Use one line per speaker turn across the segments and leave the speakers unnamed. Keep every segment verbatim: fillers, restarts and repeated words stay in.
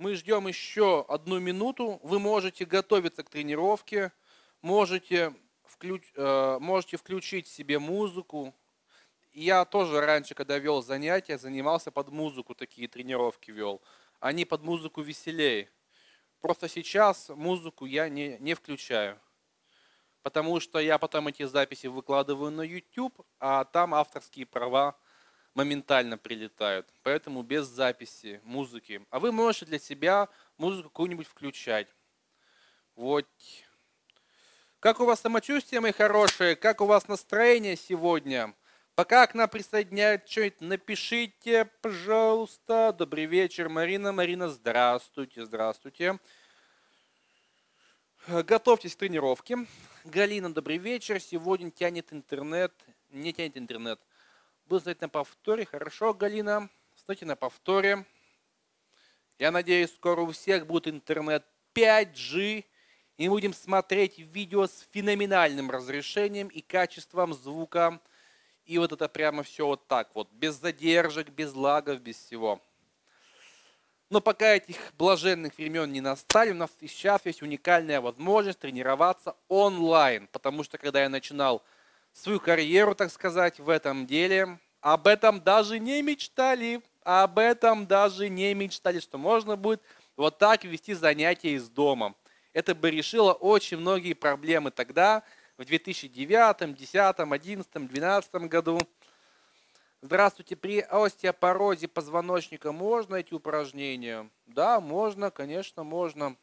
Мы ждем еще одну минуту. Вы можете готовиться к тренировке, можете, включ, э, можете включить себе музыку. Я тоже раньше, когда вел занятия, занимался под музыку, такие тренировки вел. Они под музыку веселее. Просто сейчас музыку я не, не включаю. Потому что я потом эти записи выкладываю на YouTube, а там авторские права моментально прилетают. Поэтому без записи музыки. А вы можете для себя музыку какую-нибудь включать. Вот. Как у вас самочувствие, мои хорошие? Как у вас настроение сегодня? Пока к нам присоединяют что-нибудь, напишите, пожалуйста. Добрый вечер, Марина. Марина, здравствуйте, здравствуйте. Готовьтесь к тренировке. Галина, добрый вечер. Сегодня тянет интернет. Не тянет интернет. Буду стоять на повторе. Хорошо, Галина. Стойте на повторе. Я надеюсь, скоро у всех будет интернет пять джи. И мы будем смотреть видео с феноменальным разрешением и качеством звука. И вот это прямо все вот так вот. Без задержек, без лагов, без всего. Но пока этих блаженных времен не настали, у нас сейчас есть уникальная возможность тренироваться онлайн. Потому что когда я начинал свою карьеру, так сказать, в этом деле, об этом даже не мечтали. Об этом даже не мечтали, что можно будет вот так вести занятия из дома. Это бы решило очень многие проблемы тогда, в две тысячи девятом, две тысячи десятом, две тысячи одиннадцатом, две тысячи двенадцатом году. Здравствуйте, при остеопорозе позвоночника можно эти упражнения? Да, можно, конечно, можно.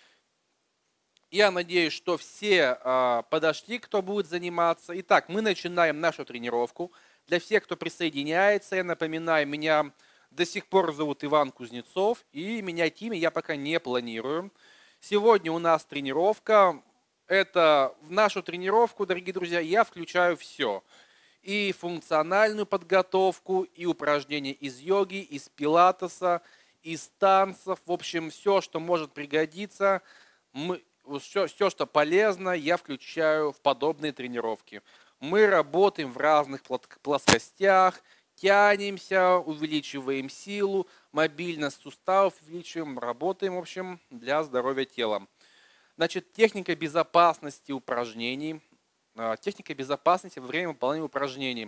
Я надеюсь, что все а, подошли, кто будет заниматься. Итак, мы начинаем нашу тренировку. Для всех, кто присоединяется, я напоминаю, меня до сих пор зовут Иван Кузнецов, и менять имя я пока не планирую. Сегодня у нас тренировка. Это в нашу тренировку, дорогие друзья, я включаю все. И функциональную подготовку, и упражнения из йоги, из пилатеса, из танцев. В общем, все, что может пригодиться, мы, все, все, что полезно, я включаю в подобные тренировки. Мы работаем в разных плоскостях, тянемся, увеличиваем силу, мобильность суставов увеличиваем, работаем, в общем, для здоровья тела. Значит, техника безопасности упражнений. Техника безопасности во время выполнения упражнений.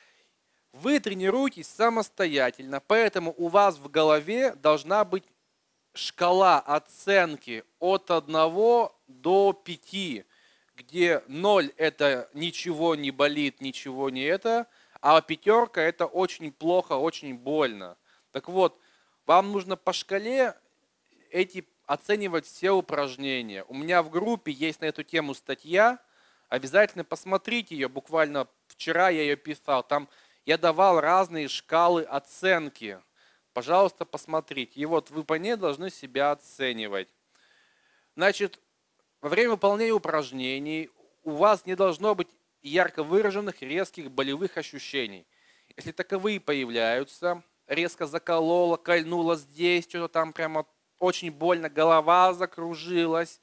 Вы тренируетесь самостоятельно, поэтому у вас в голове должна быть шкала оценки от одного до пяти, где ноль это ничего не болит, ничего не это, а пятерка это очень плохо, очень больно. Так вот, вам нужно по шкале эти оценивать все упражнения. У меня в группе есть на эту тему статья. Обязательно посмотрите ее. Буквально вчера я ее писал. Там я давал разные шкалы оценки. Пожалуйста, посмотрите. И вот вы по ней должны себя оценивать. Значит, во время выполнения упражнений у вас не должно быть ярко выраженных резких болевых ощущений. Если таковые появляются, резко закололо, кольнуло здесь, что-то там прямо очень больно, голова закружилась,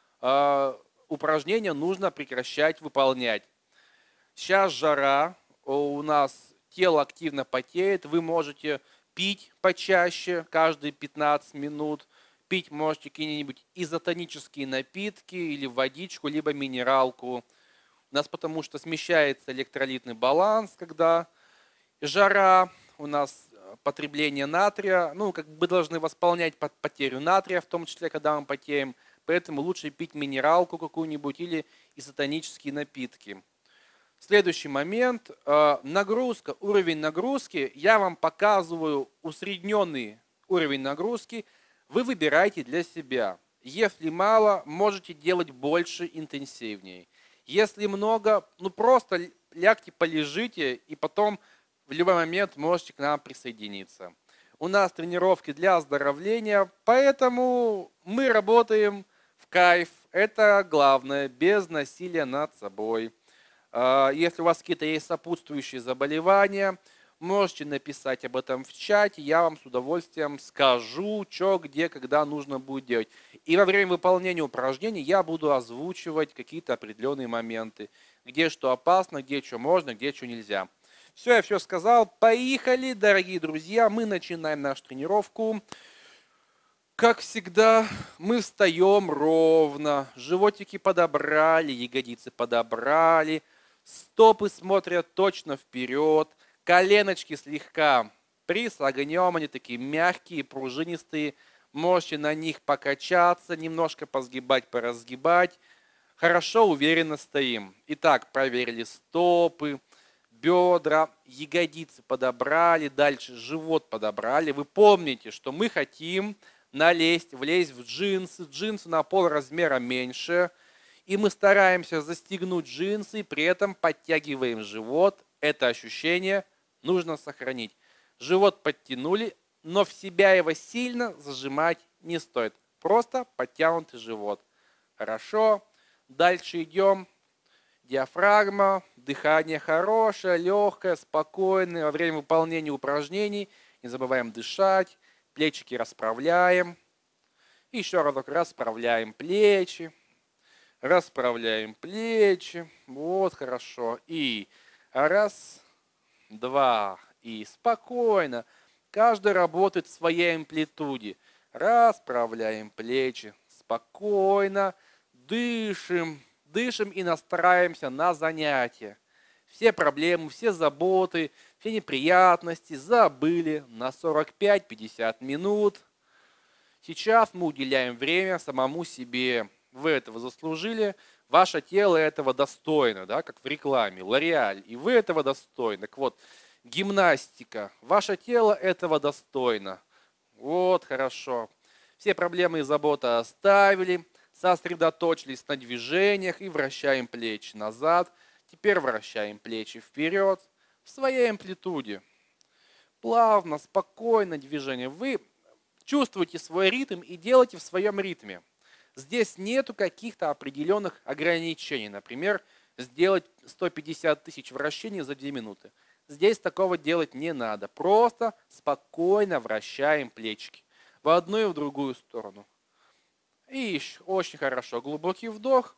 э, упражнения нужно прекращать выполнять. Сейчас жара, у нас тело активно потеет, вы можете пить почаще, каждые пятнадцать минут. Пить можете какие-нибудь изотонические напитки или водичку, либо минералку. У нас потому что смещается электролитный баланс, когда жара, у нас потребление натрия, ну, как бы должны восполнять потерю натрия, в том числе, когда мы потеем. Поэтому лучше пить минералку какую-нибудь или изотонические напитки. Следующий момент. Нагрузка, уровень нагрузки. Я вам показываю усредненный уровень нагрузки. Вы выбираете для себя. Если мало, можете делать больше, интенсивнее. Если много, ну просто лягте, полежите, и потом в любой момент можете к нам присоединиться. У нас тренировки для оздоровления, поэтому мы работаем в кайф. Это главное, без насилия над собой. Если у вас какие-то есть сопутствующие заболевания, можете написать об этом в чате, я вам с удовольствием скажу, что, где, когда нужно будет делать. И во время выполнения упражнений я буду озвучивать какие-то определенные моменты, где что опасно, где что можно, где что нельзя. Все, я все сказал. Поехали, дорогие друзья, мы начинаем нашу тренировку. Как всегда, мы встаем ровно, животики подобрали, ягодицы подобрали, стопы смотрят точно вперед, коленочки слегка присогнем, они такие мягкие, пружинистые, можете на них покачаться, немножко позгибать, поразгибать. Хорошо, уверенно стоим. Итак, проверили стопы, бедра, ягодицы подобрали, дальше живот подобрали. Вы помните, что мы хотим налезть, влезть в джинсы. Джинсы на пол размера меньше. И мы стараемся застегнуть джинсы, при этом подтягиваем живот. Это ощущение нужно сохранить. Живот подтянули, но в себя его сильно зажимать не стоит. Просто подтянутый живот. Хорошо. Дальше идем. Диафрагма, дыхание хорошее, легкое, спокойное. Во время выполнения упражнений не забываем дышать. Плечики расправляем. Еще разок расправляем плечи. Расправляем плечи. Вот, хорошо. И раз, два. И спокойно. Каждый работает в своей амплитуде. Расправляем плечи. Спокойно. Дышим. Дышим и настраиваемся на занятия. Все проблемы, все заботы, все неприятности забыли на сорок пять - пятьдесят минут. Сейчас мы уделяем время самому себе. Вы этого заслужили. Ваше тело этого достойно, да, как в рекламе. Лореаль. И вы этого достойны. Так вот, гимнастика. Ваше тело этого достойно. Вот, хорошо. Все проблемы и заботы оставили. Сосредоточились на движениях и вращаем плечи назад. Теперь вращаем плечи вперед в своей амплитуде. Плавно, спокойно движение. Вы чувствуете свой ритм и делаете в своем ритме. Здесь нету каких-то определенных ограничений. Например, сделать сто пятьдесят тысяч вращений за две минуты. Здесь такого делать не надо. Просто спокойно вращаем плечики в одну и в другую сторону. И еще очень хорошо. Глубокий вдох,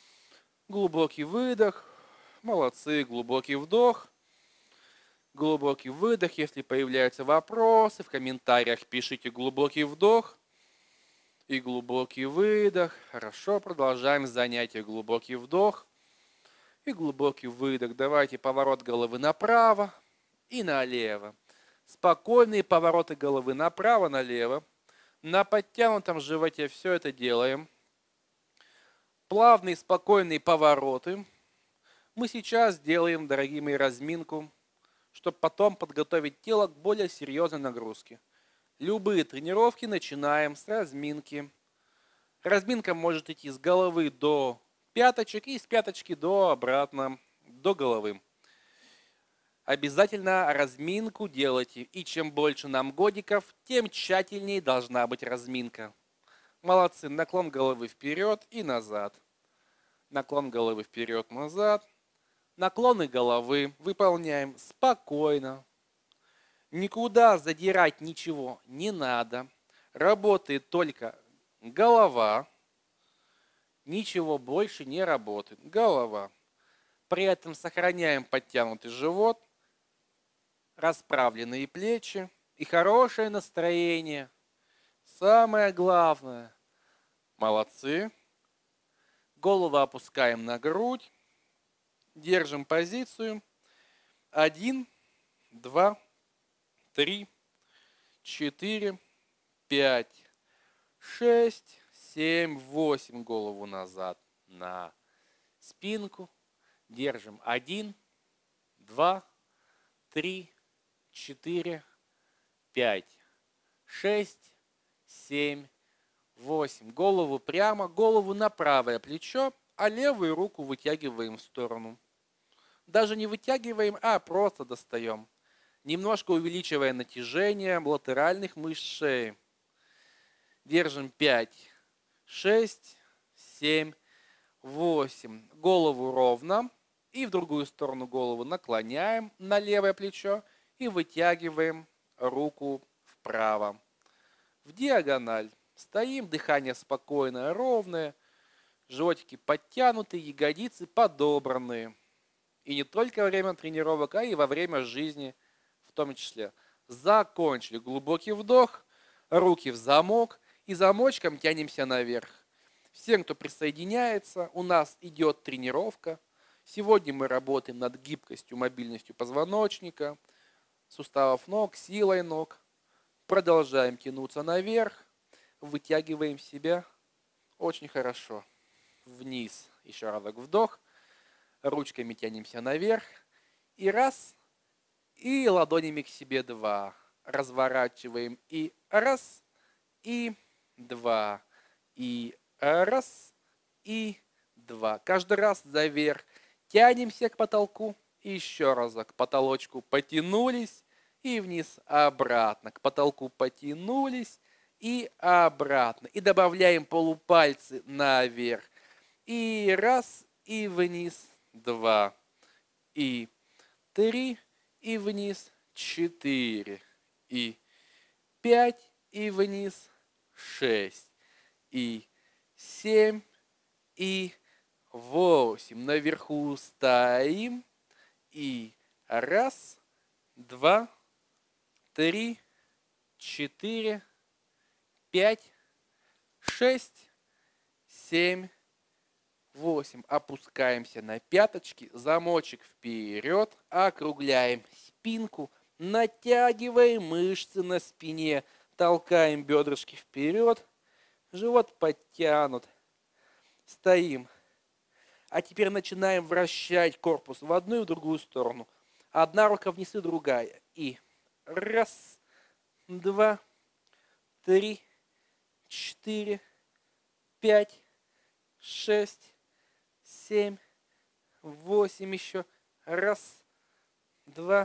глубокий выдох. Молодцы. Глубокий вдох, глубокий выдох. Если появляются вопросы, в комментариях пишите глубокий вдох и глубокий выдох. Хорошо. Продолжаем занятие. Глубокий вдох и глубокий выдох. Давайте поворот головы направо и налево. Спокойные повороты головы направо-налево. На подтянутом животе все это делаем. Плавные, спокойные повороты. Мы сейчас делаем, дорогие мои, разминку, чтобы потом подготовить тело к более серьезной нагрузке. Любые тренировки начинаем с разминки. Разминка может идти с головы до пяточек и с пяточки до обратно, до головы. Обязательно разминку делайте. И чем больше нам годиков, тем тщательнее должна быть разминка. Молодцы. Наклон головы вперед и назад. Наклон головы вперед-назад. Наклоны головы выполняем спокойно. Никуда задирать ничего не надо. Работает только голова. Ничего больше не работает. Голова. При этом сохраняем подтянутый живот. Расправленные плечи и хорошее настроение. Самое главное. Молодцы. Голову опускаем на грудь. Держим позицию. Один, два, три, четыре, пять, шесть, семь, восемь. Голову назад на спинку. Держим. Один, два, три, четыре, пять, шесть, семь, восемь. Голову прямо, голову на правое плечо, а левую руку вытягиваем в сторону. Даже не вытягиваем, а просто достаем. Немножко увеличивая натяжение латеральных мышц шеи. Держим пять, шесть, семь, восемь. Голову ровно. И в другую сторону голову наклоняем на левое плечо и вытягиваем руку вправо. В диагональ. Стоим, дыхание спокойное, ровное. Животики подтянутые, ягодицы подобранные. И не только во время тренировок, а и во время жизни в том числе. Закончили. Глубокий вдох, руки в замок И замочком тянемся наверх. Всем, кто присоединяется, у нас идет тренировка. Сегодня мы работаем над гибкостью, мобильностью позвоночника, суставов ног, силой ног. Продолжаем тянуться наверх, вытягиваем себя очень хорошо. Вниз, еще разок вдох, ручками тянемся наверх. И раз, и ладонями к себе два. Разворачиваем и раз, и два, и раз, и два. Каждый раз заверх. Тянемся к потолку. И еще разок к потолочку потянулись. И вниз обратно. К потолку потянулись. И обратно. И добавляем полупальцы наверх. И раз, и вниз. Два. И три. И вниз. Четыре. И пять. И вниз. Шесть. И семь. И восемь. Наверху стоим. И раз, два, три, четыре, пять, шесть, семь, восемь. Опускаемся на пяточки. Замочек вперед. Округляем спинку. Натягиваем мышцы на спине. Толкаем бедрышки вперед. Живот подтянут. Стоим. А теперь начинаем вращать корпус в одну и в другую сторону. Одна рука вниз и другая. И раз, два, три, четыре, пять, шесть, семь, восемь еще. Раз, два,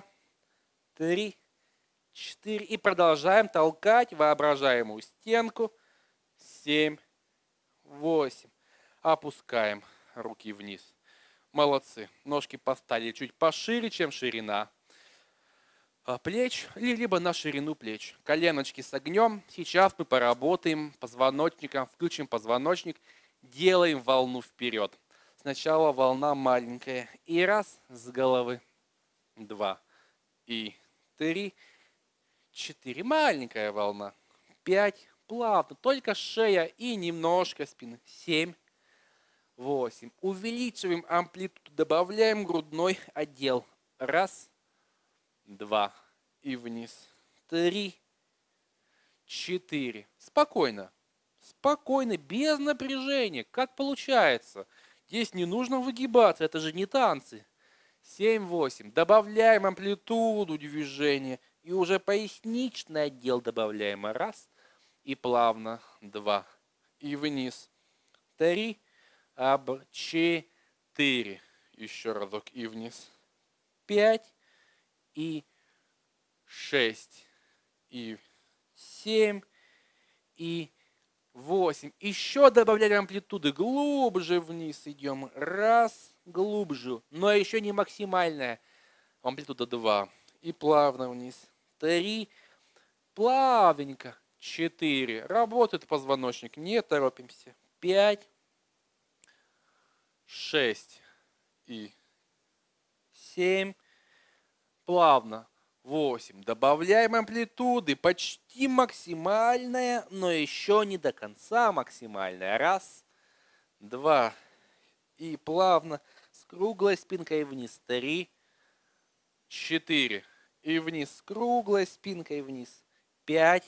три, четыре. И продолжаем толкать воображаемую стенку. Семь, восемь. Опускаем руки вниз. Молодцы. Ножки поставили чуть пошире, чем ширина плеч, либо на ширину плеч. Коленочки согнем. Сейчас мы поработаем позвоночником, включим позвоночник, делаем волну вперед. Сначала волна маленькая. И раз с головы. Два. И три. Четыре. Маленькая волна. Пять. Плавно. Только шея и немножко спины. Семь. Восемь. Увеличиваем амплитуду. Добавляем грудной отдел. Раз. Два. И вниз. Три. Четыре. Спокойно. Спокойно, без напряжения. Как получается. Здесь не нужно выгибаться. Это же не танцы. Семь. Восемь. Добавляем амплитуду движения. И уже поясничный отдел добавляем. Раз. И плавно. Два. И вниз. Три. Об. Четыре. Еще разок. И вниз. Пять. И шесть. И семь. И восемь. Еще добавляем амплитуды. Глубже вниз идем. Раз. Глубже. Но еще не максимальная. Амплитуда два. И плавно вниз. Три. Плавненько. Четыре. Работает позвоночник. Не торопимся. Пять. Шесть. И семь. Плавно. Восемь. Добавляем амплитуды. Почти максимальная, но еще не до конца максимальная. Раз. Два. И плавно. С круглой спинкой вниз. Три. Четыре. И вниз. С круглой спинкой вниз. Пять.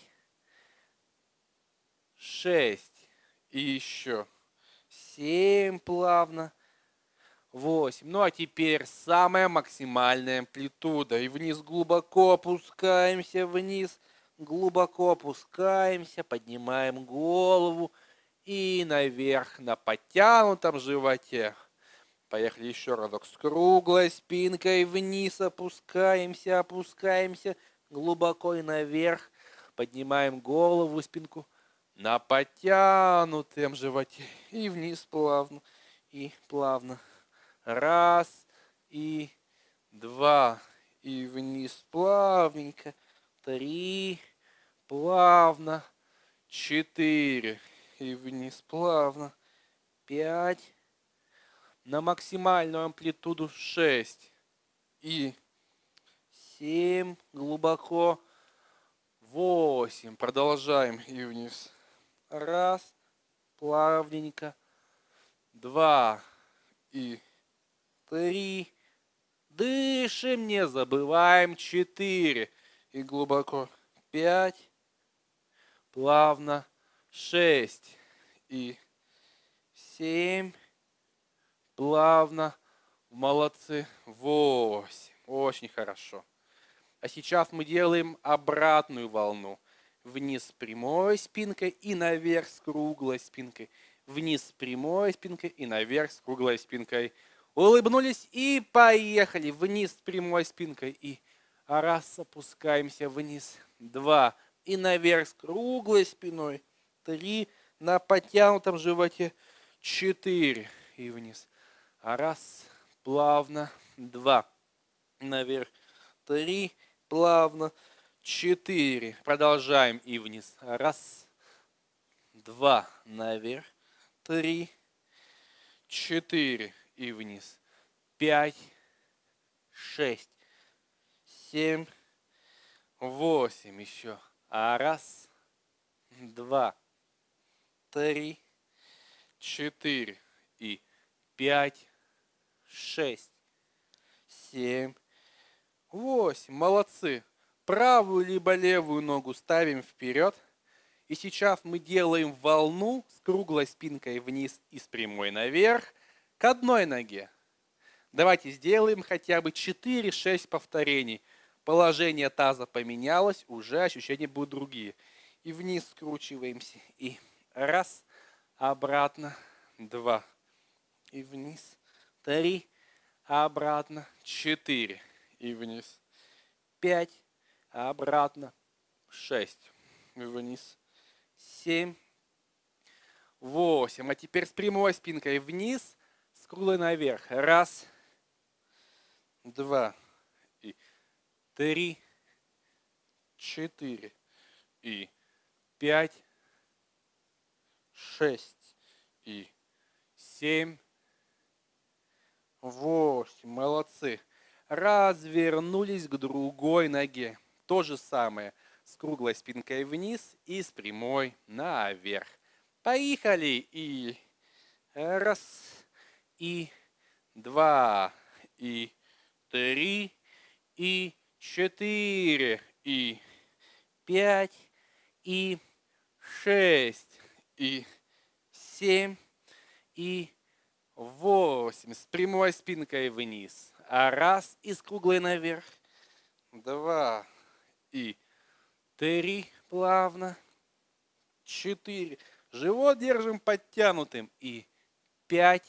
Шесть. И еще. Семь. Плавно. Восемь. Ну а теперь самая максимальная амплитуда. И вниз глубоко опускаемся, вниз. Глубоко опускаемся, поднимаем голову. И наверх на подтянутом животе. Поехали еще разок. С круглой спинкой вниз опускаемся, опускаемся. Глубоко и наверх. Поднимаем голову, спинку на подтянутом животе. И вниз плавно. И плавно. Раз. И два. И вниз плавненько. Три. Плавно. Четыре. И вниз плавно. Пять. На максимальную амплитуду шесть. И семь. Глубоко. Восемь. Продолжаем. И вниз. Раз. Плавненько. Два. И три. Дышим, не забываем. Четыре. И глубоко. Пять. Плавно. Шесть. И семь. Плавно. Молодцы. Восемь. Очень хорошо. А сейчас мы делаем обратную волну. Вниз с прямой спинкой и наверх с круглой спинкой. Вниз с прямой спинкой и наверх с круглой спинкой. Улыбнулись и поехали. Вниз с прямой спинкой. И раз, опускаемся вниз. Два. И наверх с круглой спиной. Три. На подтянутом животе. Четыре. И вниз. Раз. Плавно. Два. Наверх. Три. Плавно. Четыре. Продолжаем и вниз. Раз. Два. Наверх. Три. Четыре. И вниз. Пять. Шесть. Семь. Восемь. Еще. А раз. Два. Три. Четыре. И пять. Шесть. Семь. Восемь. Молодцы. Правую либо левую ногу ставим вперед. И сейчас мы делаем волну с круглой спинкой вниз и с прямой наверх к одной ноге. Давайте сделаем хотя бы четыре-шесть повторений. Положение таза поменялось, уже ощущения будут другие. И вниз скручиваемся. И раз, обратно, два. И вниз, три, обратно, четыре. И вниз, пять, обратно, шесть. И вниз, семь, восемь. А теперь с прямой спинкой вниз, с круглой наверх. Раз, два, и три, четыре, и пять, шесть, и семь, восемь. Молодцы. Развернулись к другой ноге. То же самое. С круглой спинкой вниз и с прямой наверх. Поехали. И раз, и два, и три, и четыре, и пять, и шесть, и семь, и восемь. С прямой спинкой вниз. А раз, и с круглой наверх. Два, и три, плавно. Четыре. Живот держим подтянутым. И пять,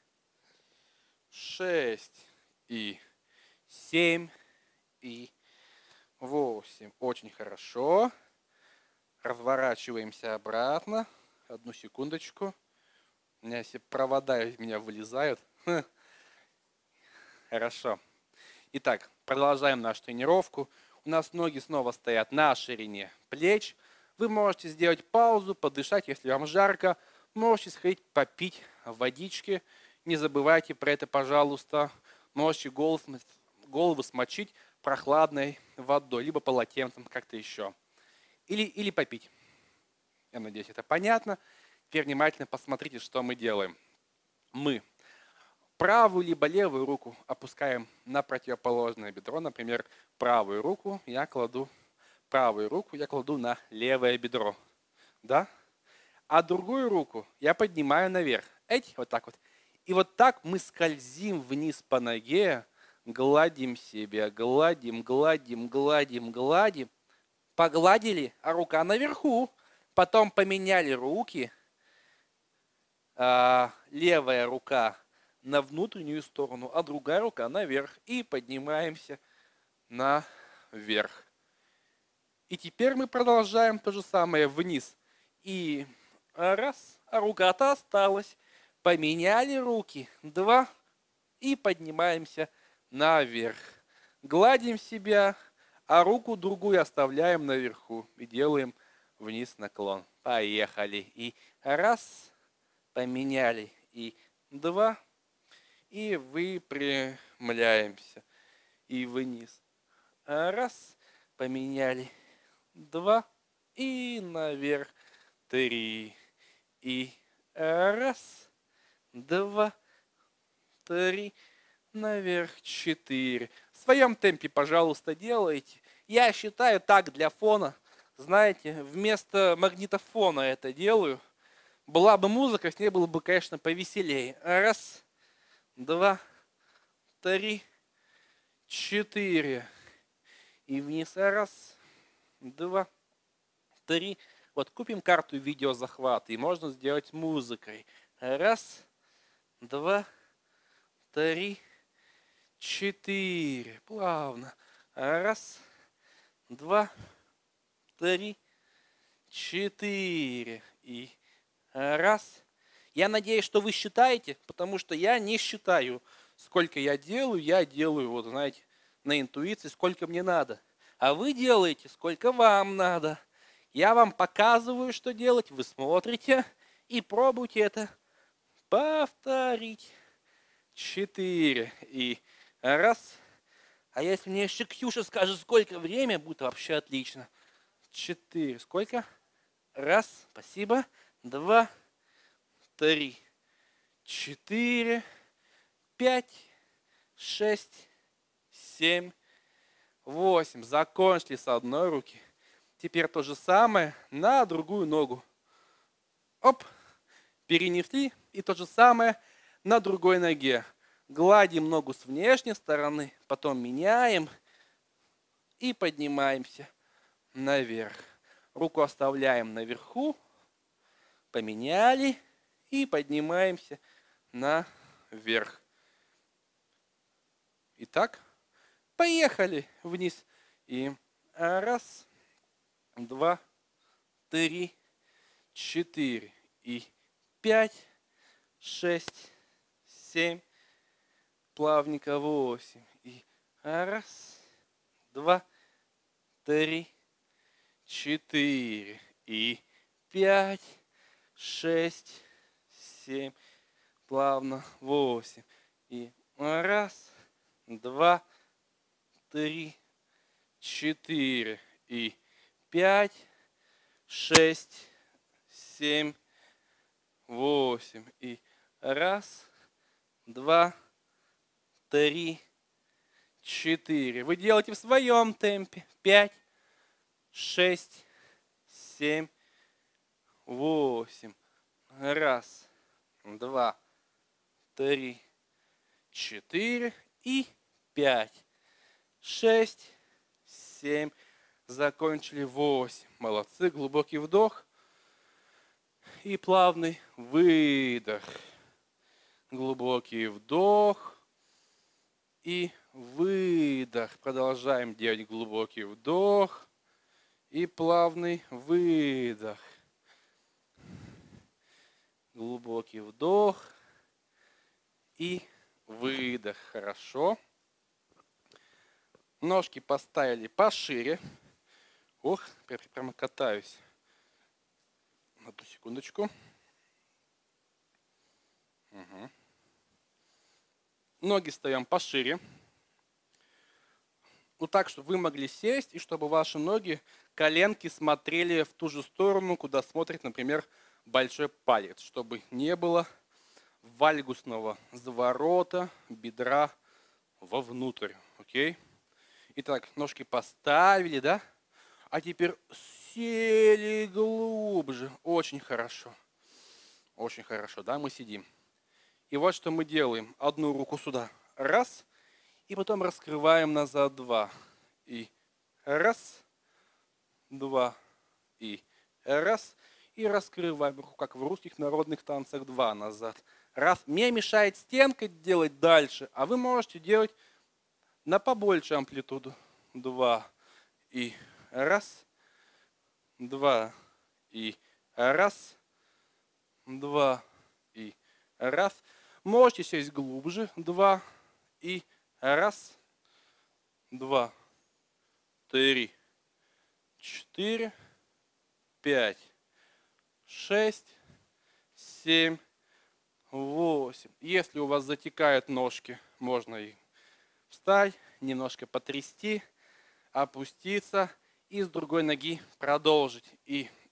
шесть, и семь, и восемь. Очень хорошо. Разворачиваемся обратно. Одну секундочку. У меня все провода из меня вылезают. Хорошо. Итак, продолжаем нашу тренировку. У нас ноги снова стоят на ширине плеч. Вы можете сделать паузу, подышать, если вам жарко. Можете сходить попить водички. Не забывайте про это, пожалуйста. Можете голову, голову смочить прохладной водой, либо полотенцем, как-то еще. Или, или попить. Я надеюсь, это понятно. Теперь внимательно посмотрите, что мы делаем. Мы правую либо левую руку опускаем на противоположное бедро. Например, правую руку я кладу, правую руку я кладу на левое бедро. Да? А другую руку я поднимаю наверх. Эть, вот так вот. И вот так мы скользим вниз по ноге, гладим себя, гладим, гладим, гладим, гладим. Погладили, а рука наверху. Потом поменяли руки. А, левая рука на внутреннюю сторону, а другая рука наверх. И поднимаемся наверх. И теперь мы продолжаем то же самое вниз. И раз, а рука-то осталась. Поменяли руки. Два. И поднимаемся наверх. Гладим себя, а руку другую оставляем наверху. И делаем вниз наклон. Поехали. И раз. Поменяли. И два. И выпрямляемся. И вниз. Раз. Поменяли. Два. И наверх. три. И раз, два, три. Наверх четыре. В своем темпе, пожалуйста, делайте. Я считаю так для фона. Знаете, вместо магнитофона это делаю. Была бы музыка, с ней было бы, конечно, повеселее. Раз, два, три, четыре. И вниз. Раз, два, три. Вот купим карту видеозахвата, и можно сделать музыкой. Раз, два, три, четыре. Плавно. Раз, два, три, четыре. И раз. Я надеюсь, что вы считаете, потому что я не считаю, сколько я делаю. Я делаю, вот знаете, на интуиции, сколько мне надо. А вы делаете, сколько вам надо. Я вам показываю, что делать. Вы смотрите и пробуйте это повторить. Четыре. И раз. А если мне еще Ксюша скажет, сколько время, будет вообще отлично. Четыре. Сколько? Раз. Спасибо. Два. Три. Четыре. Пять. Шесть. Семь. Восемь. Закончили с одной руки. Теперь то же самое на другую ногу. Оп. Перенесли. И то же самое на другой ноге. Гладим ногу с внешней стороны. Потом меняем. И поднимаемся наверх. Руку оставляем наверху. Поменяли. И поднимаемся наверх. Итак, поехали вниз. И раз, два, три, четыре. И пять, шесть, семь. Плавненько восемь. И раз, два, три, четыре. И пять, шесть, семь. Плавно восемь. И раз, два, три, четыре. И пять, шесть, семь, восемь. И раз, два, три, четыре. Вы делаете в своем темпе. Пять, шесть, семь, восемь. Раз, два, три, четыре и пять, шесть, семь. Закончили восемь. Молодцы. Глубокий вдох и плавный выдох. Глубокий вдох и выдох. Продолжаем делать глубокий вдох и плавный выдох. Глубокий вдох и выдох. Хорошо. Ножки поставили пошире. Ох, прямо катаюсь. Одну секундочку. Угу. Ноги ставим пошире. Вот так, чтобы вы могли сесть, и чтобы ваши ноги, коленки смотрели в ту же сторону, куда смотрит, например, большой палец, чтобы не было вальгусного заворота бедра вовнутрь. Окей? Итак, ножки поставили, да? А теперь сели глубже. Очень хорошо. Очень хорошо, да? Мы сидим. И вот что мы делаем. Одну руку сюда. Раз. И потом раскрываем назад. Два. И раз. Два. И раз. И раскрываем руку, как в русских народных танцах. Два назад. Раз. Мне мешает стенка делать дальше. А вы можете делать на побольше амплитуду. Два. И раз. Два. И раз. Два. И раз. Можете сесть глубже. Два. И раз. Два. Три. Четыре. Пять. Шесть. Семь. Восемь. Если у вас затекают ножки, можно и встать, немножко потрясти, опуститься и с другой ноги продолжить. И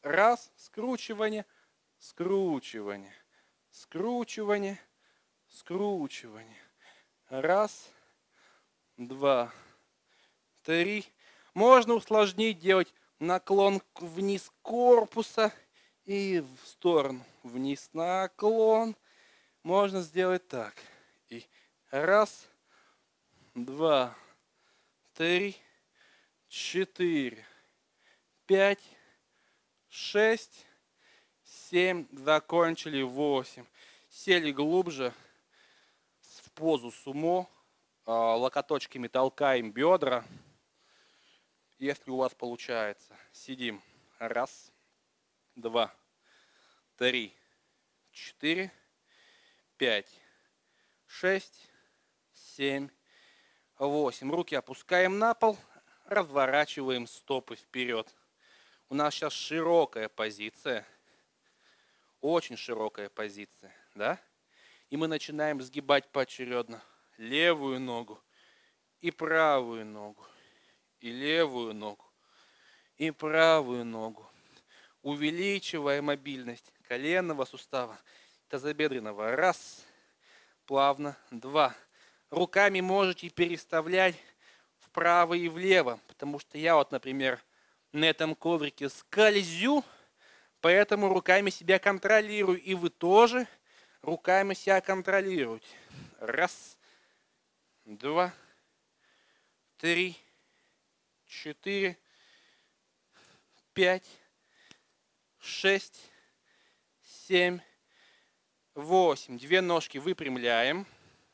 Раз, скручивание, скручивание, скручивание, скручивание. Раз, два, три. Можно усложнить, делать наклон вниз корпуса и в сторону. Вниз наклон. Можно сделать так. И раз, два, три, четыре, пять, шесть, семь. Закончили. Восемь. Сели глубже в позу сумо. Локоточками толкаем бедра. Если у вас получается. Сидим. Раз, два, три, четыре, пять, шесть, семь, восемь. Руки опускаем на пол. Разворачиваем стопы вперед. У нас сейчас широкая позиция. Очень широкая позиция. Да? И мы начинаем сгибать поочередно левую ногу и правую ногу. И левую ногу. И правую ногу. Увеличивая мобильность коленного сустава, тазобедренного. Раз. Плавно. Два. Руками можете переставлять вправо и влево. Потому что я вот, например, на этом коврике скользю, поэтому руками себя контролирую. И вы тоже руками себя контролируете. Раз. Два. Три. Четыре. Пять. Шесть. Семь. Восемь. Две ножки выпрямляем.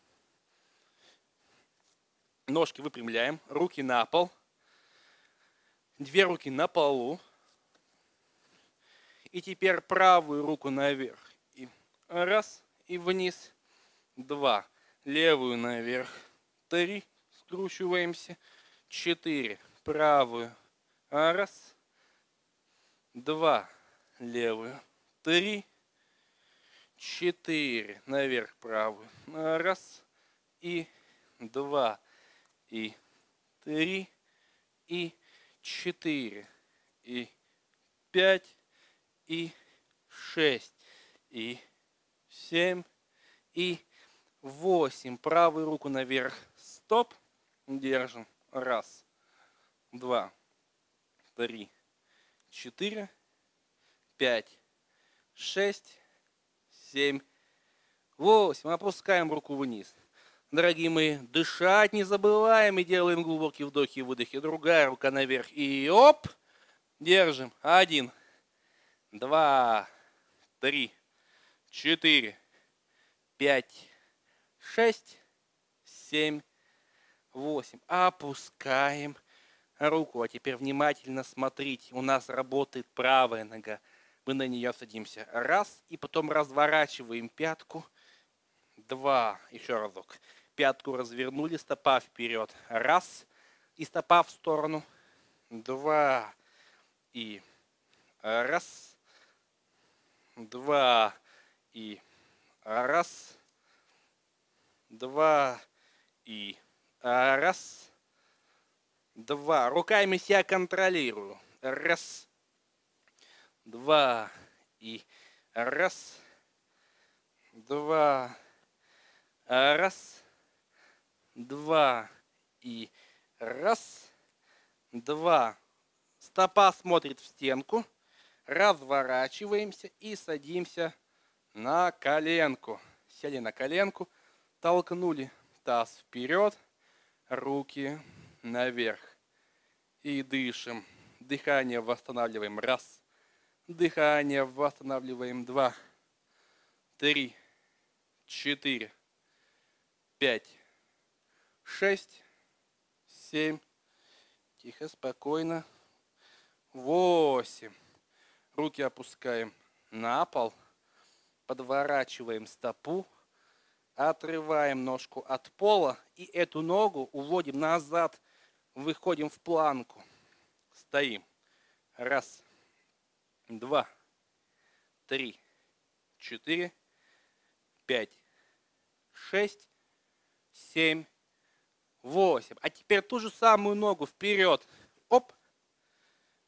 Ножки выпрямляем. Руки на пол. Две руки на полу. И теперь правую руку наверх. И раз. И вниз. Два. Левую наверх. Три. Скручиваемся. Четыре. Правую. Раз. Два. Левую. Три. Четыре. Наверх правую. Раз. И два. И три. И четыре. И пять. И шесть. И семь. И восемь. Правую руку наверх. Стоп. Держим. Раз. Два. Три. Четыре. Пять. Шесть. Семь. Восемь. Опускаем руку вниз. Дорогие мои, дышать не забываем и делаем глубокие вдохи и выдохи. Другая рука наверх. И оп. Держим. Один. Два. Три. Четыре. Пять. Шесть. Семь. Восемь. Опускаем руку. А теперь внимательно смотрите. У нас работает правая нога. Мы на нее садимся. Раз. И потом разворачиваем пятку. Два. Еще разок. Пятку развернули. Стопа вперед. Раз. И стопа в сторону. Два. И раз. Два. И раз. Два. И раз. Два. Руками себя контролирую. Раз. Два. И раз. Два. Раз. Два. И раз. Два. Стопа смотрит в стенку. Разворачиваемся и садимся на коленку. Сели на коленку. Толкнули таз вперед. Руки наверх. И дышим. Дыхание восстанавливаем. Раз. Дыхание восстанавливаем. Два. Три. Четыре. Пять. Шесть. Семь. Тихо, спокойно. Восемь. Руки опускаем на пол. Подворачиваем стопу. Отрываем ножку от пола. И эту ногу уводим назад. Выходим в планку. Стоим. Раз. Два. Три. Четыре. Пять. Шесть. Семь. Восемь. А теперь ту же самую ногу вперед. Оп.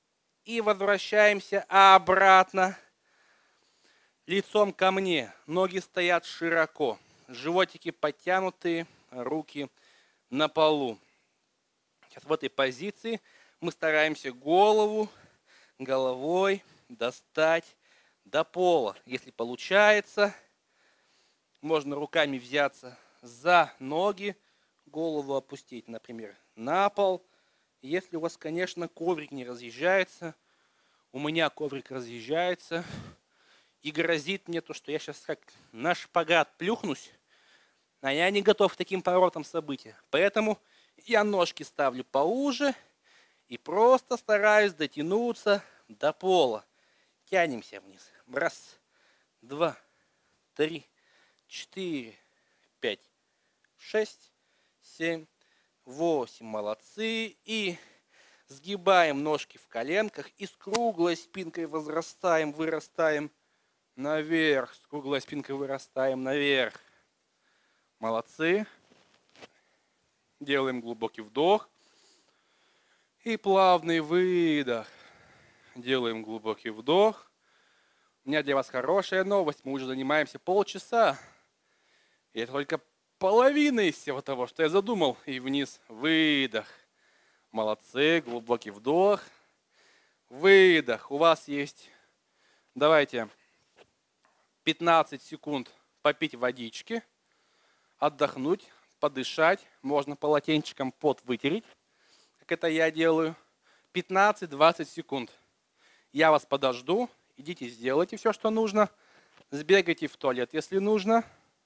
И возвращаемся обратно. Лицом ко мне. Ноги стоят широко. Животики подтянутые, руки на полу. Сейчас в этой позиции мы стараемся голову головой достать до пола. Если получается, можно руками взяться за ноги, голову опустить, например, на пол. Если у вас, конечно, коврик не разъезжается, у меня коврик разъезжается, и грозит мне то, что я сейчас как на шпагат плюхнусь, а я не готов к таким поворотам событий. Поэтому я ножки ставлю поуже и просто стараюсь дотянуться до пола. Тянемся вниз. Раз, два, три, четыре, пять, шесть, семь, восемь. Молодцы. И сгибаем ножки в коленках и с круглой спинкой возрастаем, вырастаем наверх. С круглой спинкой вырастаем наверх. Молодцы. Делаем глубокий вдох и плавный выдох. Делаем глубокий вдох. У меня для вас хорошая новость. Мы уже занимаемся полчаса. И это только половина из всего того, что я задумал. И вниз выдох. Молодцы. Глубокий вдох. Выдох. У вас есть, давайте, пятнадцать секунд попить водички, отдохнуть, подышать. Можно полотенчиком пот вытереть, как это я делаю. пятнадцать-двадцать секунд. Я вас подожду. Идите, сделайте все, что нужно. Сбегайте в туалет, если нужно.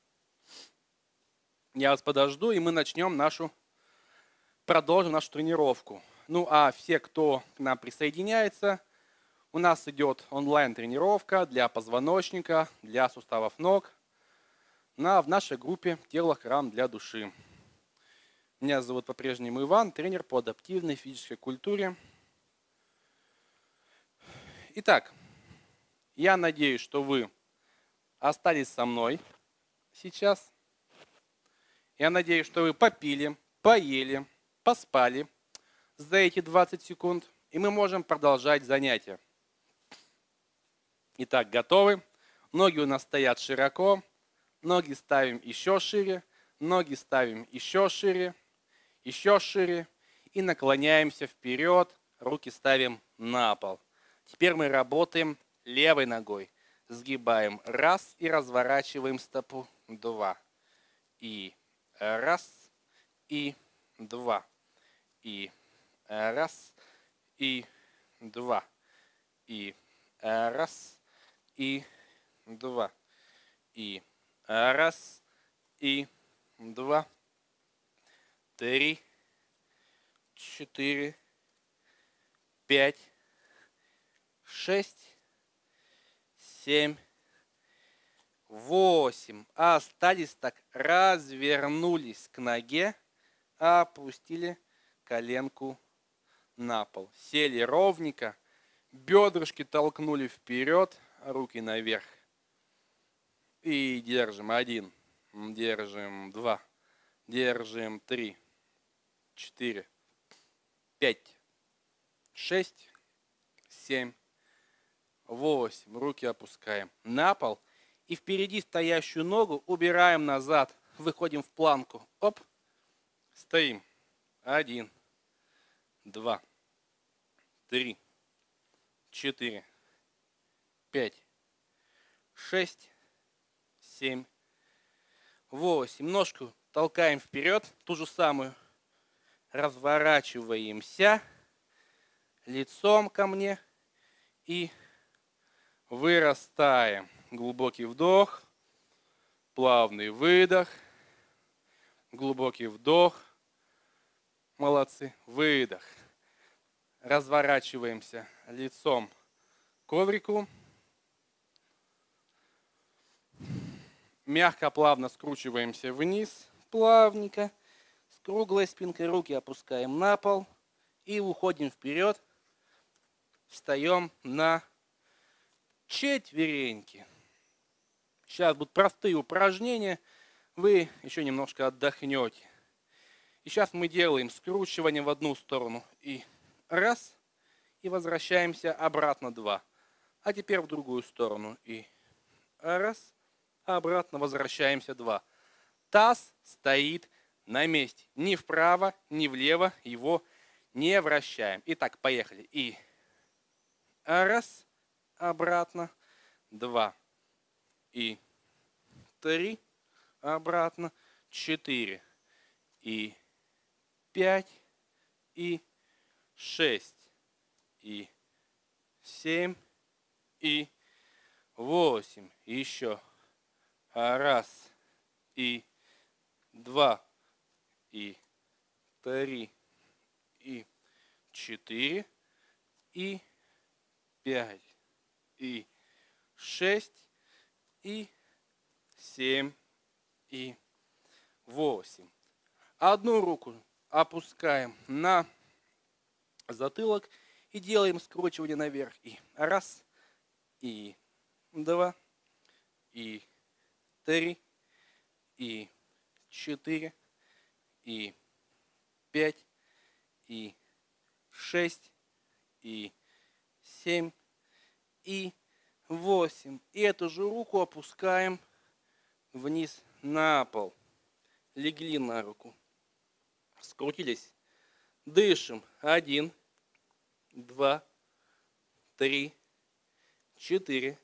Я вас подожду, и мы начнем нашу, продолжим нашу тренировку. Ну, а все, кто к нам присоединяется, у нас идет онлайн-тренировка для позвоночника, для суставов ног на, в нашей группе «Тело храм для души». Меня зовут по-прежнему Иван, тренер по адаптивной физической культуре. Итак, я надеюсь, что вы остались со мной сейчас. Я надеюсь, что вы попили, поели, поспали за эти двадцать секунд, и мы можем продолжать занятие. Итак, готовы? Ноги у нас стоят широко, ноги ставим еще шире, ноги ставим еще шире, еще шире и наклоняемся вперед, руки ставим на пол. Теперь мы работаем левой ногой. Сгибаем раз и разворачиваем стопу. Два. И раз. И два. И раз. И два. И раз. И два. И раз. И два. Три. Четыре. Пять. Шесть, семь, восемь. А остались так, развернулись к ноге, опустили коленку на пол. Сели ровненько, бедрышки толкнули вперед, руки наверх. И держим один, держим два, держим три, четыре, пять, шесть, семь. восемь. Руки опускаем на пол. И впереди стоящую ногу убираем назад. Выходим в планку. Оп. Стоим. Один. Два. Три. Четыре. Пять. Шесть. Семь. Восемь. Ножку толкаем вперед. Ту же самую. Разворачиваемся. Лицом ко мне. И вырастаем. Глубокий вдох, плавный выдох, глубокий вдох. Молодцы. Выдох. Разворачиваемся лицом к коврику. Мягко, плавно скручиваемся вниз, плавненько. С круглой спинкой руки опускаем на пол и уходим вперед. Встаем на четвереньки. Сейчас будут простые упражнения. Вы еще немножко отдохнете. И сейчас мы делаем скручивание в одну сторону. И раз. и возвращаемся обратно два. А теперь в другую сторону. И раз, обратно возвращаемся два. Таз стоит на месте. Ни вправо, ни влево его не вращаем. Итак, поехали. И раз, обратно, два. И три, обратно, четыре. И пять, и шесть, и семь, и восемь. Еще раз, и два, и три, и четыре, и пять, и шесть, и семь, и восемь. Одну руку опускаем на затылок и делаем скручивание наверх. И раз, и два, и три, и четыре, и пять, и шесть, и семь, и восемь. И эту же руку опускаем вниз на пол. Легли на руку. Скрутились. Дышим. Один, два, три, четыре,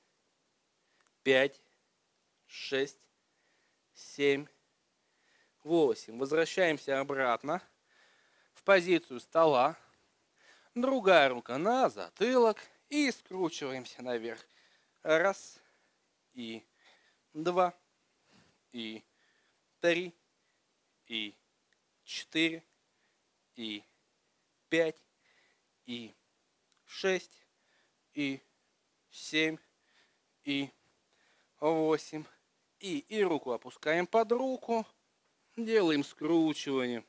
пять, шесть, семь, восемь. Возвращаемся обратно в позицию стола. Другая рука на затылок. И скручиваемся наверх. Раз, и два, и три, и четыре, и пять, и шесть, и семь, и восемь. И, и руку опускаем под руку. Делаем скручивание.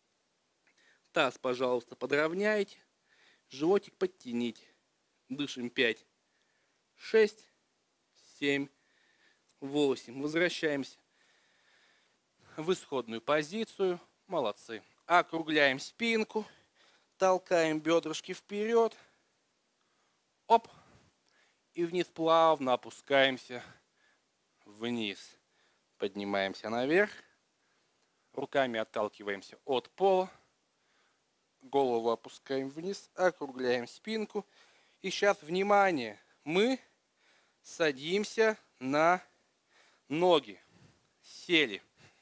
Таз, пожалуйста, подровняйте. Животик подтяните. Дышим пять, шесть, семь, восемь. Возвращаемся в исходную позицию. Молодцы. Округляем спинку. Толкаем бедрышки вперед. Оп. И вниз плавно опускаемся вниз. Поднимаемся наверх. Руками отталкиваемся от пола. Голову опускаем вниз. Округляем спинку. И сейчас, внимание, мы садимся на ноги. Сели.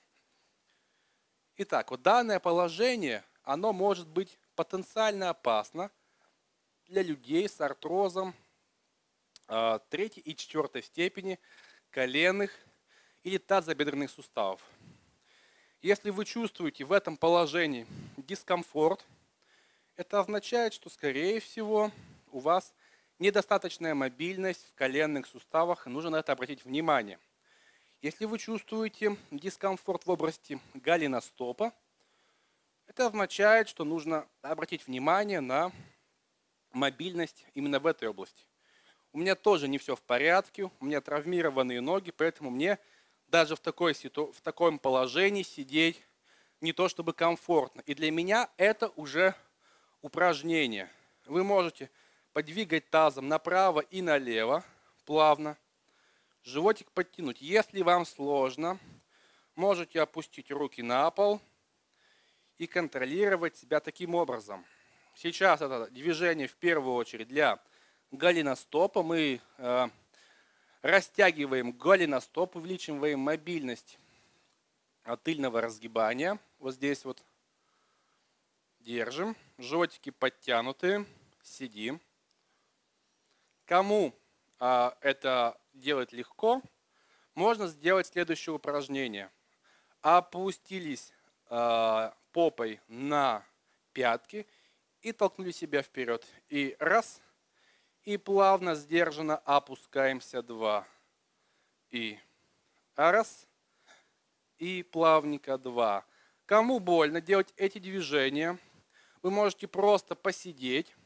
Итак, вот данное положение, оно может быть потенциально опасно для людей с артрозом э, третьей и четвертой степени коленных или тазобедренных суставов. Если вы чувствуете в этом положении дискомфорт, это означает, что, скорее всего, у вас недостаточная мобильность в коленных суставах, и нужно на это обратить внимание. Если вы чувствуете дискомфорт в области голеностопа, это означает, что нужно обратить внимание на мобильность именно в этой области. У меня тоже не все в порядке, у меня травмированные ноги, поэтому мне даже в, такой ситу... в таком положении сидеть не то чтобы комфортно. И для меня это уже упражнение. Вы можете подвигать тазом направо и налево, плавно. Животик подтянуть. Если вам сложно, можете опустить руки на пол и контролировать себя таким образом. Сейчас это движение в первую очередь для голеностопа. Мы э, растягиваем голеностоп, увеличиваем мобильность от тыльного разгибания. Вот здесь вот держим. Животики подтянутые. Сидим. Кому а, это делать легко, можно сделать следующее упражнение. Опустились а, попой на пятки и толкнули себя вперед. И раз. И плавно, сдержанно опускаемся. Два. И раз. И плавненько. Два. Кому больно делать эти движения, вы можете просто посидеть.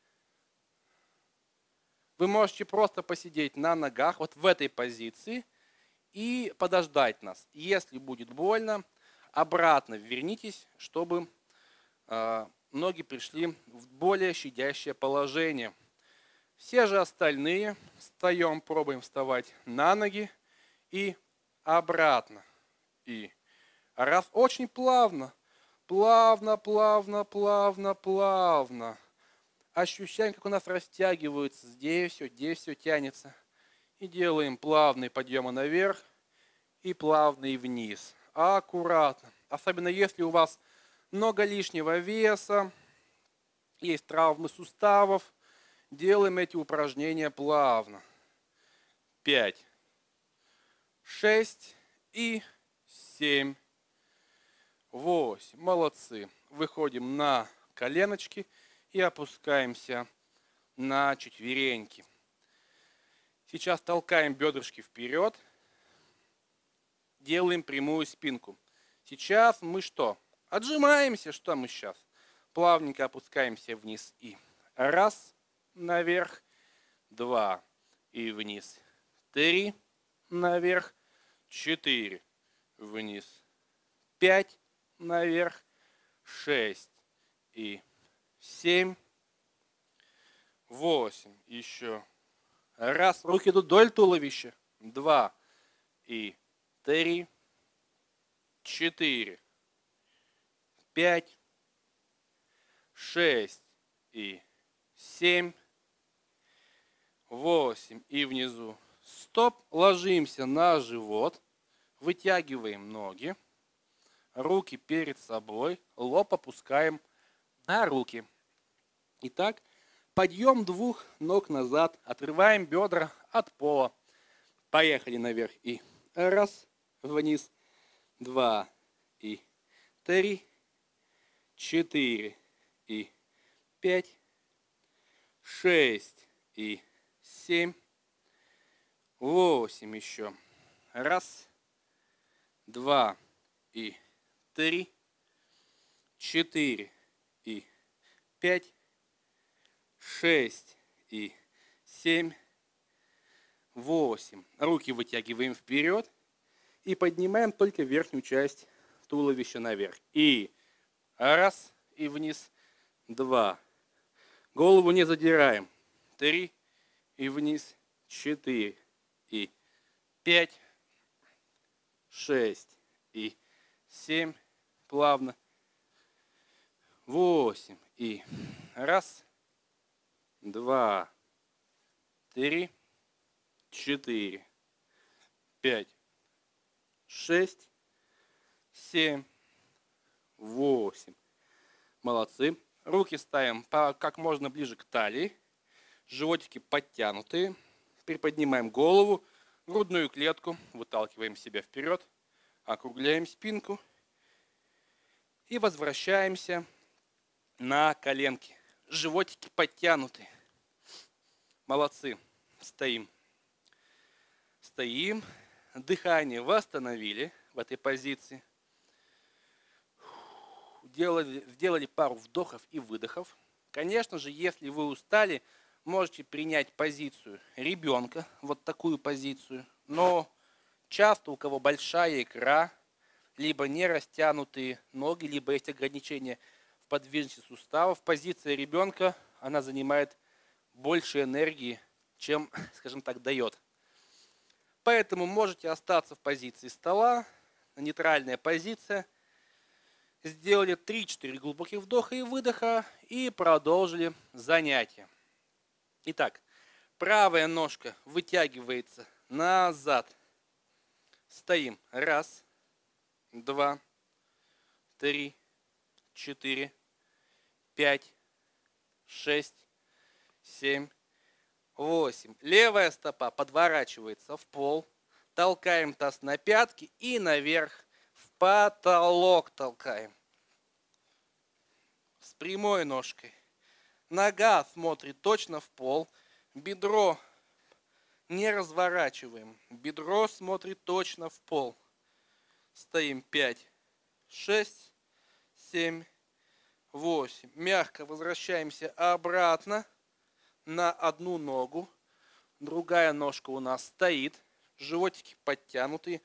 Вы можете просто посидеть на ногах, вот в этой позиции, и подождать нас. Если будет больно, обратно вернитесь, чтобы э, ноги пришли в более щадящее положение. Все же остальные встаем, пробуем вставать на ноги и обратно. И раз, очень плавно, плавно, плавно, плавно, плавно. Ощущаем, как у нас растягиваются. Здесь все, здесь все тянется. И делаем плавные подъемы наверх и плавные вниз. Аккуратно. Особенно если у вас много лишнего веса, есть травмы суставов. Делаем эти упражнения плавно. Пять, шесть и семь, восемь. Молодцы. Выходим на коленочки и опускаемся на четвереньки. Сейчас толкаем бедрышки вперед. Делаем прямую спинку. Сейчас мы что? Отжимаемся. Что мы сейчас? Плавненько опускаемся вниз и раз, наверх, два и вниз, три, наверх, четыре, вниз, пять, наверх, шесть и семь, восемь, еще раз, руки идут вдоль туловища, два и три, четыре, пять, шесть и семь, восемь и внизу. Стоп, ложимся на живот, вытягиваем ноги, руки перед собой, лоб опускаем на руки. Итак, подъем двух ног назад, отрываем бедра от пола. Поехали наверх и раз, вниз, два и три, четыре и пять, шесть и семь, восемь еще. Раз, два и три, четыре и пять, шесть и семь, восемь. Руки вытягиваем вперед и поднимаем только верхнюю часть туловища наверх. И раз, и вниз, два. Голову не задираем. Три, и вниз, четыре, и пять, шесть, и семь, плавно, восемь, и раз, два, три, четыре, пять, шесть, семь, восемь. Молодцы. Руки ставим как можно ближе к талии. Животики подтянутые. Приподнимаем голову, грудную клетку. Выталкиваем себя вперед. Округляем спинку. И возвращаемся на коленки. Животики подтянуты. Молодцы. Стоим. Стоим. Дыхание восстановили в этой позиции. Делали, сделали пару вдохов и выдохов. Конечно же, если вы устали, можете принять позицию ребенка, вот такую позицию. Но часто у кого большая икра, либо не растянутые ноги, либо есть ограничения в подвижности суставов, позиция ребенка, она занимает больше энергии, чем, скажем так, дает. Поэтому можете остаться в позиции стола, нейтральная позиция. Сделали три-четыре глубоких вдоха и выдоха и продолжили занятие. Итак, правая ножка вытягивается назад. Стоим. Раз, два, три, четыре, пять, шесть, семь, восемь. Левая стопа подворачивается в пол. Толкаем таз на пятки и наверх. В потолок толкаем. С прямой ножкой. Нога смотрит точно в пол. Бедро не разворачиваем. Бедро смотрит точно в пол. Стоим пять, шесть, семь, восемь. Мягко возвращаемся обратно на одну ногу. Другая ножка у нас стоит. Животики подтянутые.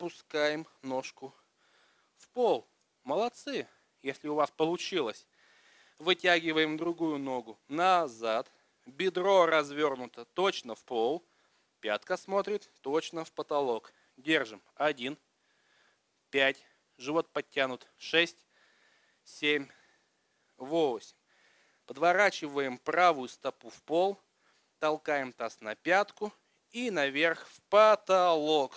Опускаем ножку в пол. Молодцы, если у вас получилось. Вытягиваем другую ногу назад. Бедро развернуто точно в пол. Пятка смотрит точно в потолок. Держим. Один, пять. Живот подтянут. Шесть, семь, восемь. Подворачиваем правую стопу в пол. Толкаем таз на пятку. И наверх в потолок.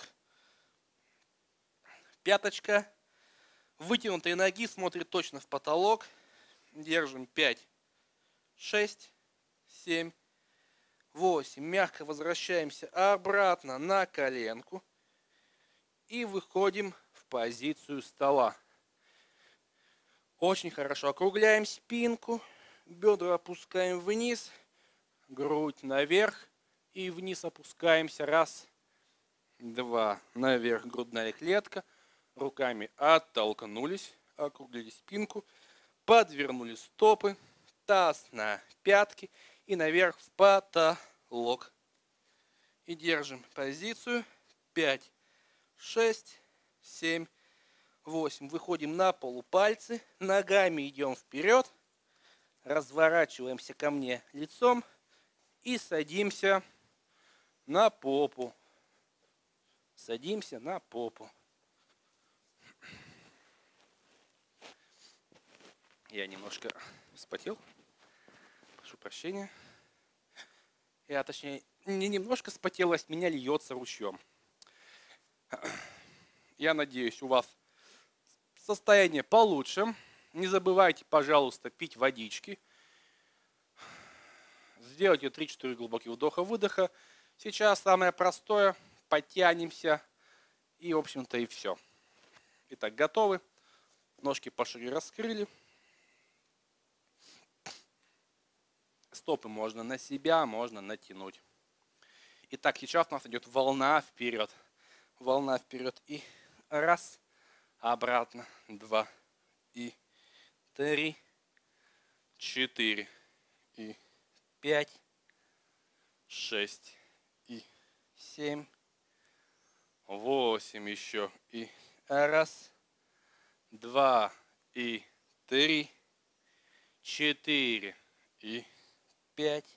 Пяточка вытянутой ноги смотрит точно в потолок. Держим. Пять, шесть, семь, восемь. Мягко возвращаемся обратно на коленку. И выходим в позицию стола. Очень хорошо округляем спинку. Бедра опускаем вниз. Грудь наверх. И вниз опускаемся. Раз, два. Наверх грудная клетка. Руками оттолкнулись. Округлили спинку. Подвернули стопы. Таз на пятки. И наверх в потолок. И держим позицию. Пять, шесть, семь, восемь. Выходим на полупальцы. Ногами идем вперед. Разворачиваемся ко мне лицом. И садимся на попу. Садимся на попу. Я немножко вспотел. Прошу прощения. Я, точнее, не немножко вспотел, а с меня льется ручьем. Я надеюсь, у вас состояние получше. Не забывайте, пожалуйста, пить водички. Сделайте три-четыре глубоких вдоха-выдоха. Сейчас самое простое. Подтянемся. И, в общем-то, и все. Итак, готовы. Ножки пошире раскрыли. Стопы можно на себя, можно натянуть. Итак, сейчас у нас идет волна вперед. Волна вперед. И раз. Обратно. Два. И три. Четыре. И пять. Шесть. И семь. Восемь еще. И раз. Два. И три. Четыре. И пять,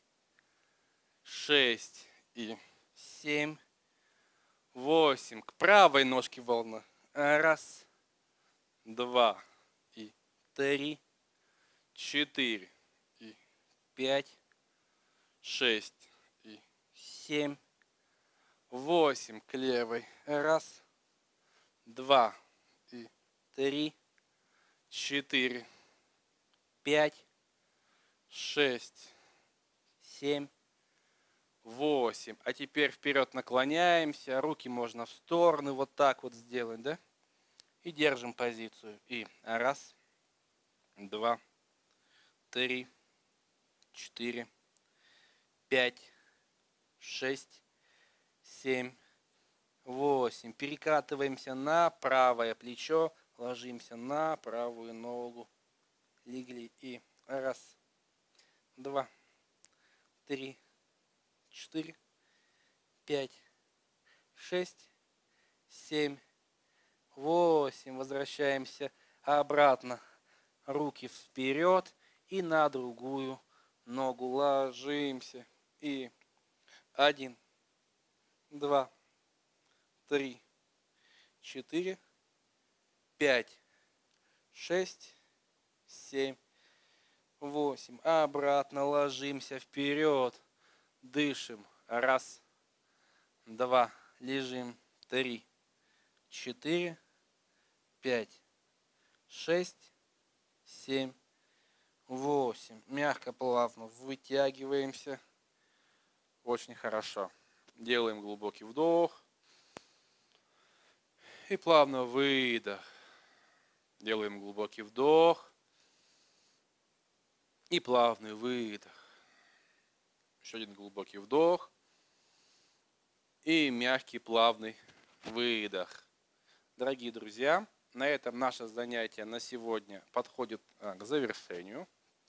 шесть и семь, восемь. К правой ножке волна. Раз, два и три, четыре и пять, шесть и семь, восемь. К левой. Раз, два и три, четыре, пять, шесть. семь, восемь. А теперь вперед наклоняемся. Руки можно в стороны вот так вот сделать, да? И держим позицию. И раз, два, три, четыре, пять, шесть, семь, восемь. Перекатываемся на правое плечо. Ложимся на правую ногу. Легли. И раз, два, три, четыре, пять, шесть, семь, восемь. Возвращаемся обратно. Руки вперед и на другую ногу ложимся. И один, два, три, четыре, пять, шесть, семь, восемь. Обратно ложимся вперед. Дышим. Раз, два. Лежим. Три, четыре, пять, шесть, семь, восемь. Мягко, плавно вытягиваемся. Очень хорошо. Делаем глубокий вдох. И плавно выдох. Делаем глубокий вдох. И плавный выдох. Еще один глубокий вдох. И мягкий плавный выдох. Дорогие друзья, на этом наше занятие на сегодня подходит к завершению.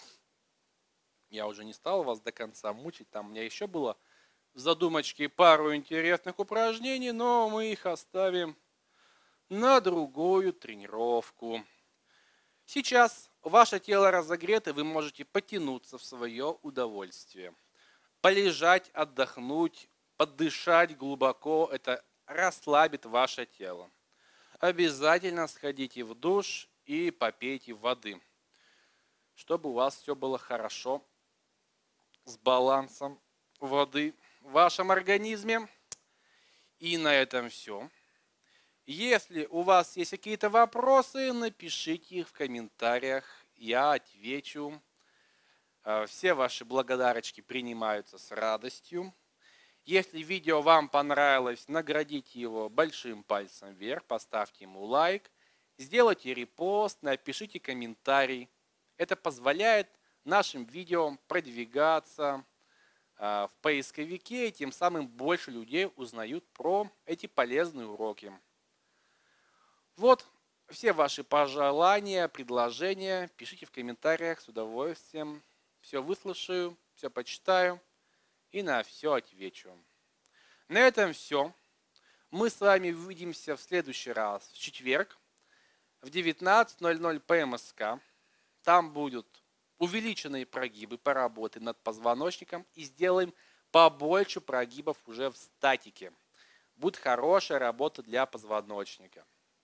Я уже не стал вас до конца мучить. Там у меня еще было в задумочке пару интересных упражнений, но мы их оставим на другую тренировку. Сейчас Ваше тело разогрето, вы можете потянуться в свое удовольствие. Полежать, отдохнуть, подышать глубоко. Это расслабит ваше тело. Обязательно сходите в душ и попейте воды, чтобы у вас все было хорошо с балансом воды в вашем организме. И на этом все. Если у вас есть какие-то вопросы, напишите их в комментариях, я отвечу. Все ваши благодарочки принимаются с радостью. Если видео вам понравилось, наградите его большим пальцем вверх, поставьте ему лайк, сделайте репост, напишите комментарий. Это позволяет нашим видео продвигаться в поисковике, и тем самым больше людей узнают про эти полезные уроки. Вот все ваши пожелания, предложения пишите в комментариях, с удовольствием. Все выслушаю, все почитаю и на все отвечу. На этом все. Мы с вами увидимся в следующий раз, в четверг, в девятнадцать ноль ноль по эм эс ка. Там будут увеличенные прогибы, поработаем над позвоночником и сделаем побольше прогибов уже в статике. Будет хорошая работа для позвоночника.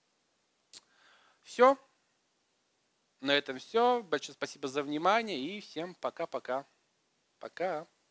Все. На этом все. Большое спасибо за внимание и всем пока-пока. Пока.